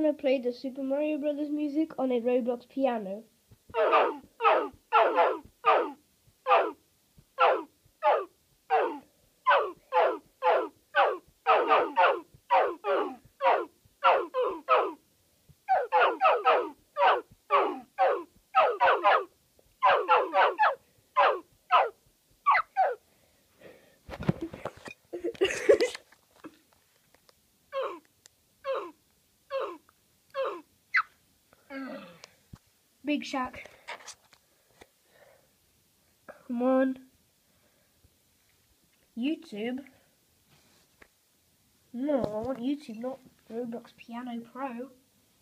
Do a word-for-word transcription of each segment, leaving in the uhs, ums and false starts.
gonna play the Super Mario Brothers music on a Roblox piano. Big Shaq. Come on. YouTube? No, I want YouTube, not Roblox Piano Pro.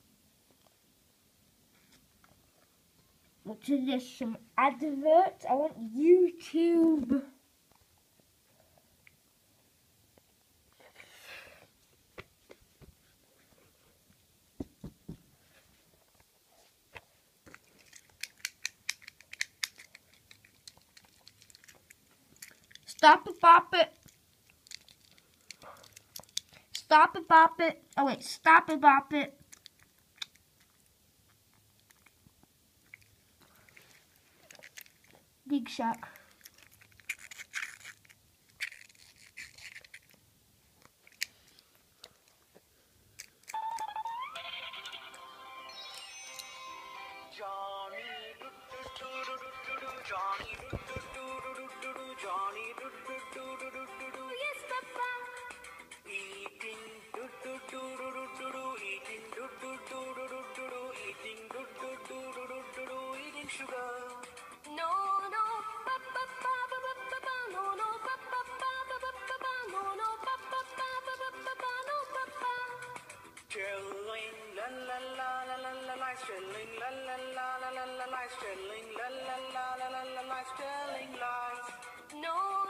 What is this? Some advert? I want YouTube. Stop it, bop it. Stop it, bop it. Oh wait, stop it, bop it. Big Shaq. Johnny, do do do do do do Johnny, do do do do do do Johnny, do do do do do do do. Yes, Papa. Eating, do do do do do do do. Eating, do do do do do do do. Eating, do do do do do do do. Eating sugar. No, no, Papa, Papa, Papa, no, no, Papa, Papa, Papa, no, no, Papa, Papa, Papa, no, Papa. Chilling, la la la la la la la, chilling, la la la la la la la, chilling, la la la la la la la, chilling lies. No.